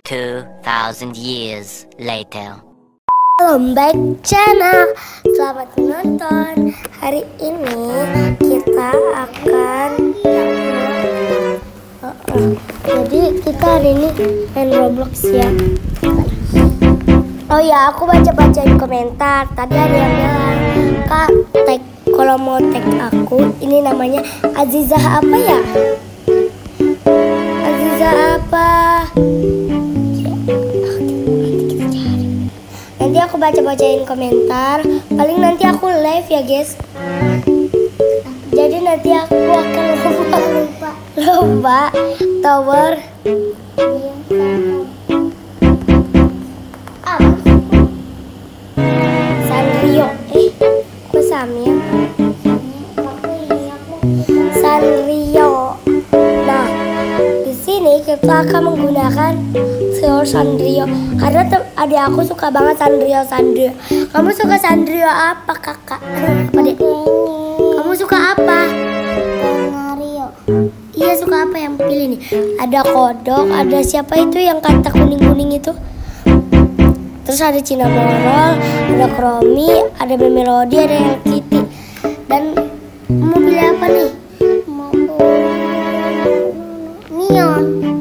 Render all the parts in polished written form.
2,000 years later. Lomba channel, selamat menonton. Hari ini kita akan jadi kita hari ini main Roblox ya. Oh ya, aku baca-bacain komentar. Tadi ada yang bilang, Kak, tag kalau mau tag aku, ini namanya Azizah apa ya? Azizah apa? Nanti aku baca-bacain komentar. Paling nanti aku live ya guys. Jadi nanti aku akan lomba tower. Sanrio. Kok Samia? Sanrio. Nah, di sini kita akan menggunakan Sanrio karena adik aku suka banget Sanrio. Kamu suka Sanrio apa, Kakak? Kamu suka apa? Sanrio. Iya, suka apa yang pilih nih? Ada kodok, ada siapa itu yang kata kuning-kuning itu? Terus ada Cinnamoroll, ada Chromie, ada Melody, ada yang Kitty. Dan mau pilih apa nih? Mau Neon.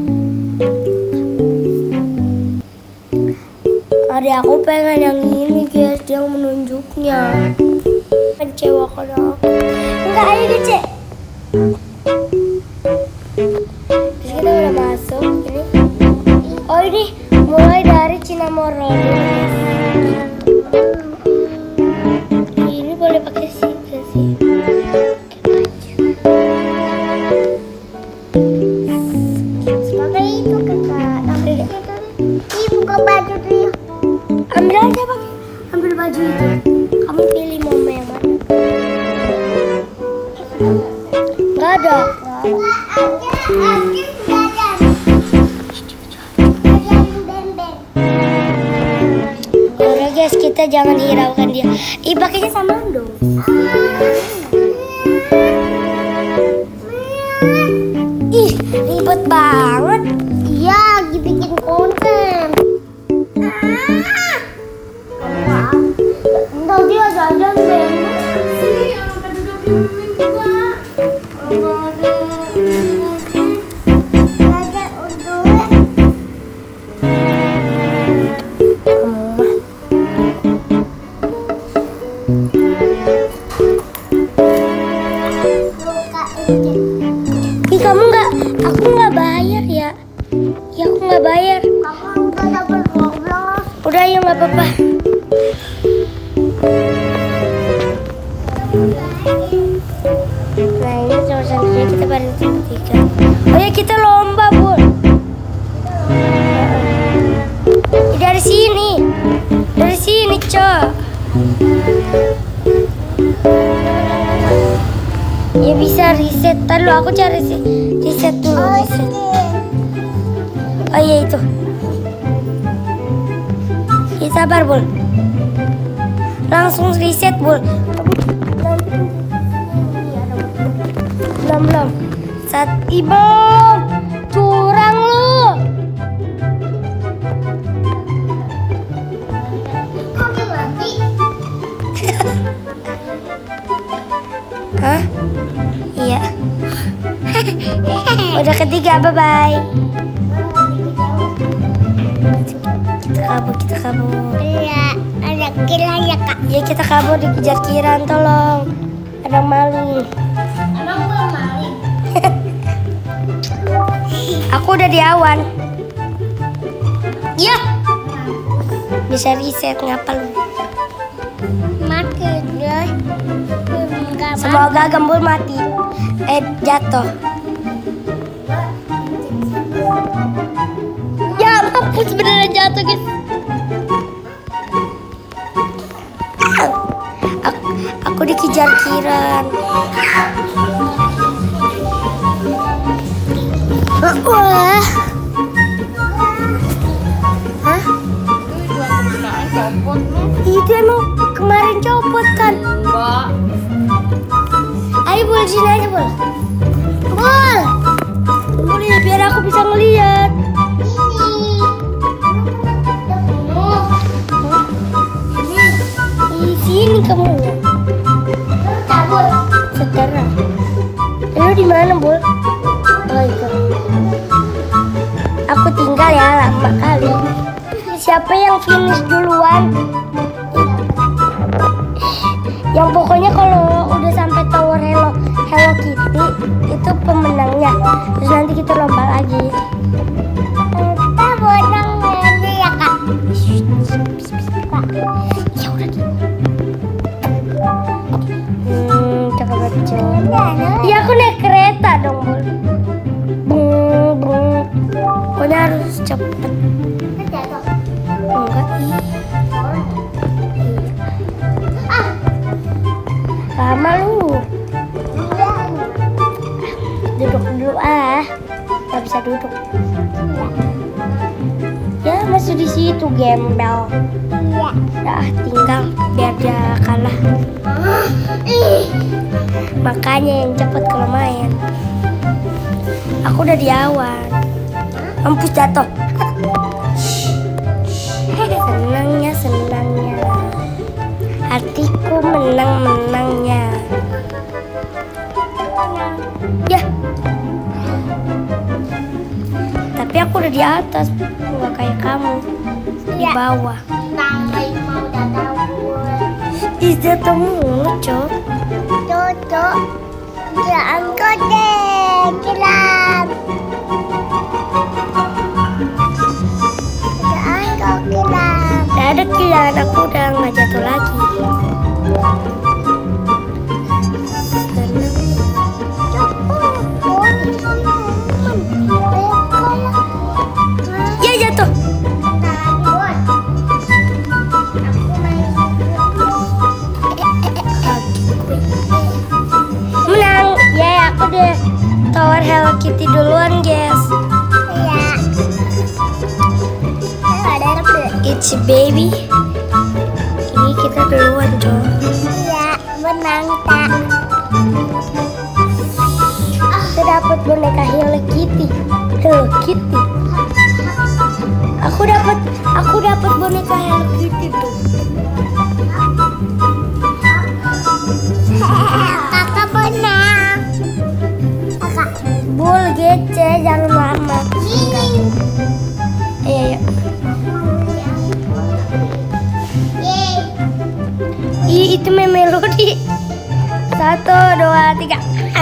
Adik aku pengen yang ini guys, dia menunjuknya. Kecewakan aku. Enggak, ayo kece. Terus kita udah masuk ini. Oh ini mulai dari Cinnamoroll. Ini boleh pakai sih. Pakai itu Kakak. Ambil itu. Ih, buka baju tuh. Ambil aja pakai. Ambil baju itu. Kamu pilih mau yang mana? Gak ada. Udah guys, kita jangan hiraukan dia. Ih, pakainya sama dong. Ih, ribet banget. Iya, bikin konten. Ntar dia jajan deh. Ih, kamu nggak, aku nggak bayar ya. Ya aku nggak bayar. Kamu udah dapat 12. Udah, ya nggak apa-apa. Nah ini sama-sama kita bareng tiga. Oh ya, kita lomba Bun. Dari sini Cok. Ya bisa reset. Ntar lu aku cari sih. Reset dulu. Reset. Oh iya itu. Ya sabar Bul. Langsung reset Bul. Belum. Saat ibu curang lu. Kok mati? Hah? Iya. Udah ketiga, bye-bye. Kita kabur. Iya, ada Kiran ya Kak. Ya kita kabur, dikejar Kiran, tolong. Ada maling. Emang gua maling? Aku udah di awan. Ya. Bisa reset, ngapa lu? Mati deh. Semoga Gembul mati. Jatuh. Ya, mampus beneran jatuh guys. Aku dikejar Kiran. Wah. Hah? Itu emang kemarin copot kan? Enggak. Ayo Bul, sini aja Bul. Bul. Bul, biar aku bisa ngeliat. Ini. kamu. Cabut. Saudara. Lu di mana, Bul? Oh, itu. Aku tinggal ya lama kali. Siapa yang finish duluan? Yang pokoknya kalau udah sampai tower Hello Kitty itu pemenangnya. Terus nanti kita lomba lagi. Kita menang nanti ya kak. Ya udah gitu. Cakep banget. Iya aku naik kereta dong, Bul. Bung bung. Pokoknya harus cepet. Enggak iya. Lama lu. Duduk dulu nggak bisa duduk. Ya masih di situ gembel. Iya. Dah tinggal biar dia kalah. Makanya yang cepet kalau main. Aku udah di awal. Mampus jatuh. Senangnya. Hatiku menangnya. Ya. Tapi aku udah di atas, nggak kayak kamu di bawah. Ih jatuh mulu, Cok. Cocok. Ya angkot deh, kilat. Ya angkot kilat. Gak ada kilat, aku udah nggak jatuh lagi. Ya jatuh. Menang. Ya aku deh tower Hello Kitty duluan, guys. Iya. It's a baby. Ini kita duluan, Jo. Iya, menang tak. Aku dapat boneka Hello Kitty. Aku dapat boneka Hello Kitty tuh. Kakak menang. Kakak. Bul gece jangan lama. Ayo. Ih, itu melodi. 1, 2, 3.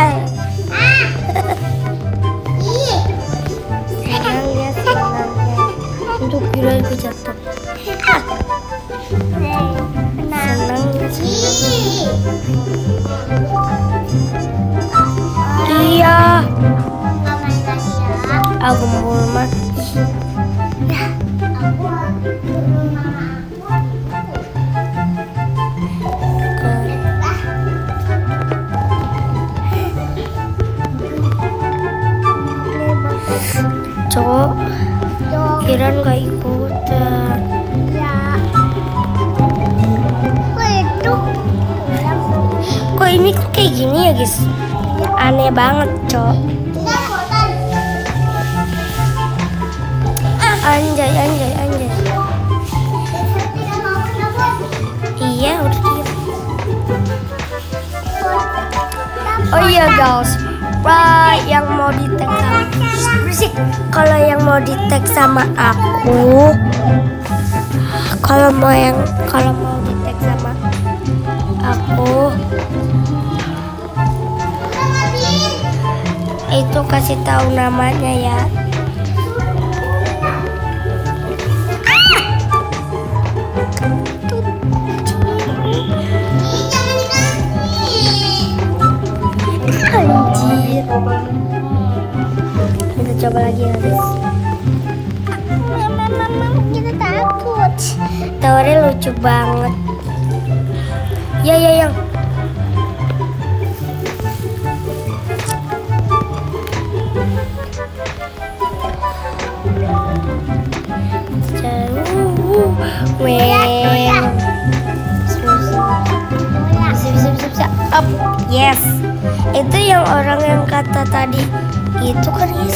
Senangnya. Untuk kira aku jatuh. Senangnya. Iya. Aku mau mati. Cok, Iran gak ikutan. Ya. Kok ini kayak gini ya guys? Aneh banget, Cok. Anjay. Iya, udah diam. Oh iya guys, yang mau di-tag sama berisik. Kalau yang mau di-tag sama aku, kalau mau di-tag sama aku, itu kasih tahu namanya ya. Anjir. Kita coba lagi ya guys. Kita takut. Tawarnya lucu banget. Ya yang. Up. Yes. Itu yang orang yang kata tadi itu kan guys.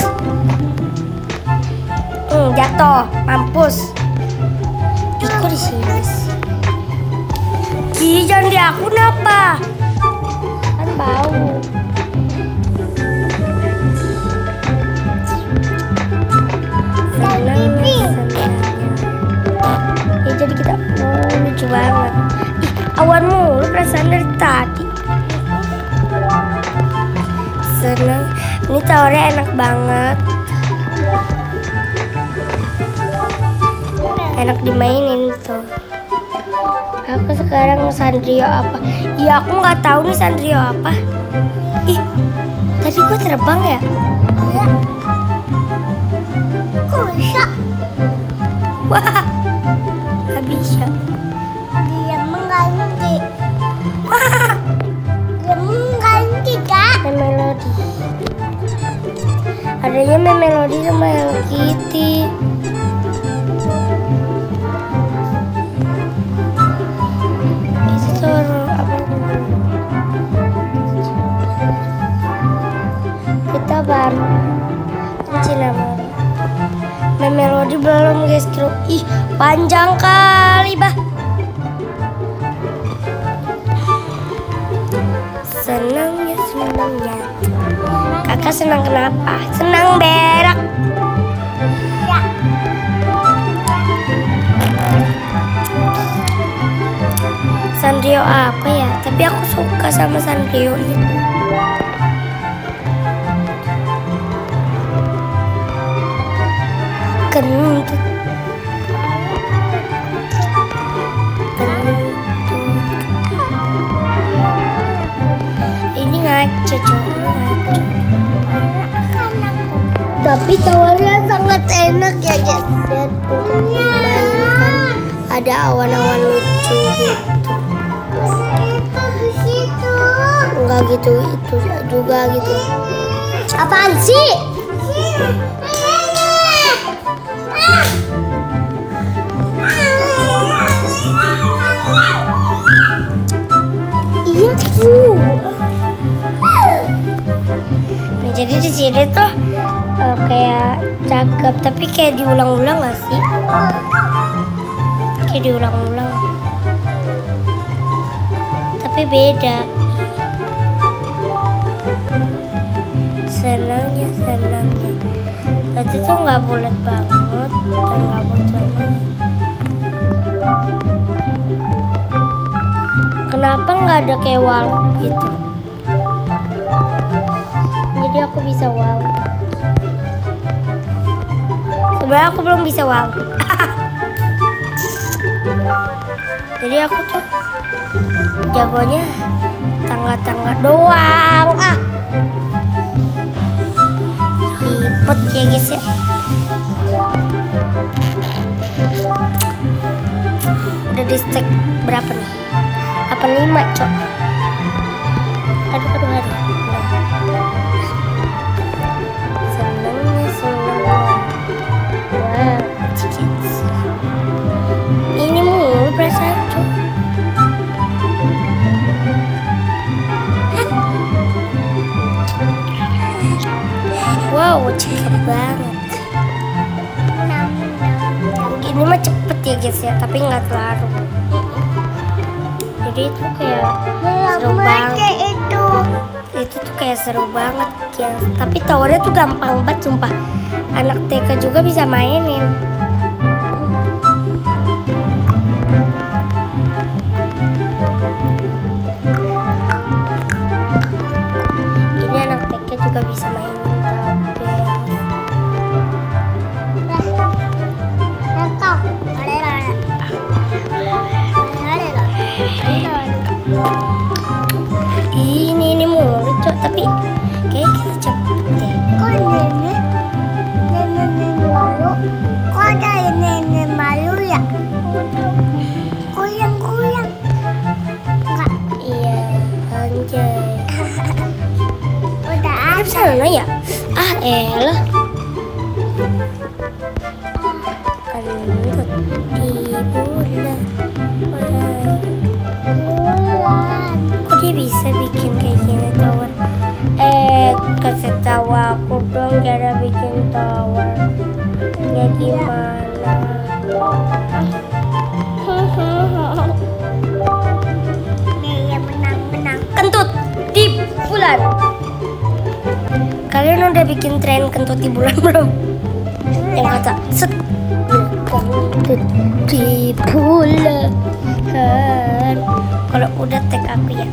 Jatuh, mampus. Ikut di sini guys. Ih, jangan di aku kenapa? Kan bau. Ya, jadi kita lucu banget. Ih, awan mulu perasaan dari tadi. Seneng. Ini tawarnya enak banget. Enak dimainin tuh. Aku sekarang Sanrio apa? Ya aku nggak tahu nih Sanrio apa. Ih, tadi gua terbang ya? Iya. Kok bisa? Wah, nggak bisa. Dia mengganti. Wah, dia mengganti kak. Melodi. Adanya Melodi sama Hello Kitty. Kita baru cinnamon. Melodi belum guys, kru. Ih, panjang kali bah. Senangnya. Kakak senang kenapa? Senang berak. Ya. Sanrio apa ya? Tapi aku suka sama Sanrio ini. Kentut. Ini ngaco coba. Tapi tawarnya sangat enak ya guys. Lihat untuk dimainkan. Ada awan-awan lucu gitu. Enggak gitu, itu juga gitu. Apaan sih? Iya tuh. Nah, jadi di sini tuh kayak cakep, tapi kayak diulang-ulang nggak sih? Kayak diulang-ulang. Tapi beda. Senangnya. Tadi tuh nggak bulat banget dan nggak bocor. Kenapa nggak ada kayak wow gitu? Jadi aku bisa wow. Sebenarnya aku belum bisa wow. Jadi aku tuh jagonya tangga-tangga doang. Ribet ya guys ya. Udah di stack berapa nih? 85 cok. Aduh. Seneng. Wow, ini mulu perasaan cok. Wow, cakep banget. Ini mah cepet ya guys ya, tapi nggak terlalu. Jadi itu kayak seru banget. Itu tuh kayak seru banget ya. Tapi towernya tuh gampang banget sumpah. Anak TK juga bisa mainin. Ini anak TK juga bisa mainin. Ini mulu cok, tapi kayak kita cepet deh. Kok nenek malu? Kok ada nenek malu ya? Goyang. Enggak. Iya, anjay. Udah ada sana ya? Elah. Kentut di bulan. Kok dia bisa bikin kayak gini tower? Kasih tahu aku dong cara bikin tower. Ya gimana? udah bikin tren kentut di bulan belum? Yang kata set kentut di bulan. Kalau udah tag aku ya.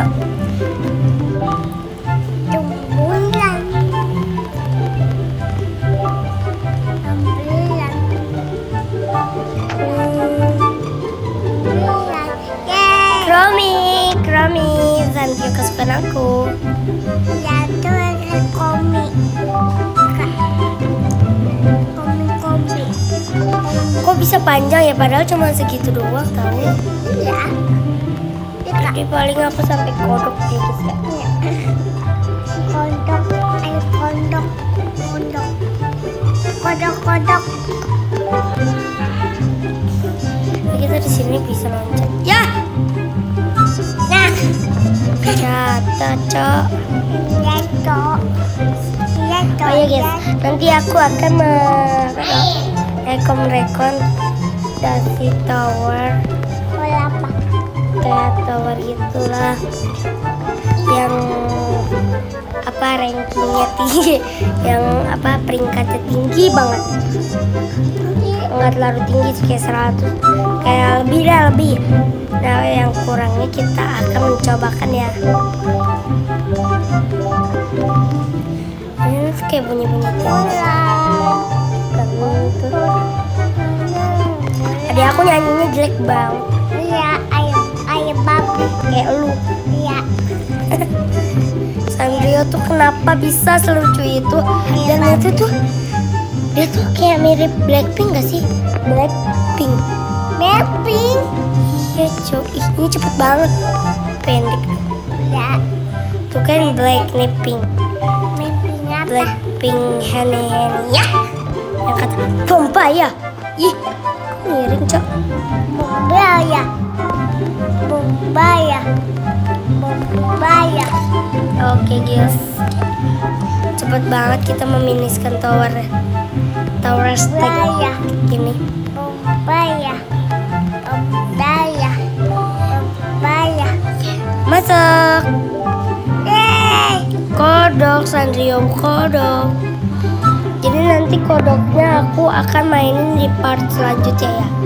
Bulan. Kromi, Sanrio kesukaan aku. Ya tuh komik. Komik. Kok bisa panjang ya? Padahal cuma segitu doang tahu. Ya. Jadi paling aku sampai kodok gitu ya. Kodok. Ayo kodok. Kodok. Kita di sini bisa loncat. Ya. Nah. Jatuh, Cok. Iya, Cok. Oh ya guys, nanti aku akan rekon dari tower. Apa? Kayak tower gitulah. Yang apa rankingnya tinggi, yang apa peringkatnya tinggi banget. Enggak terlalu tinggi sih, kayak 100, kayak lebih. Nah yang kurangnya kita akan mencobakan ya. Ini kayak bunyi-bunyi kentut. Adik aku nyanyinya jelek banget. Iya, ayo babi. Kayak lu. Iya. Sanrio tuh kenapa bisa selucu itu? Dan itu tuh dia tuh kayak mirip Blackpink gak sih? Blackpink. Iya cuy, ini cepet banget. Pendek. Ya. Tuh kan Blackpink. Mimpinya apa? Blackpink Henny ya. Yang kata Bombaya. Ih, kok miring cok. Bombaya. Oke guys, cepet banget kita meminiskan tower stack ini. Bombaya. Masak. Kodok, Sanrio kodok. Jadi nanti kodoknya aku akan mainin di part selanjutnya ya.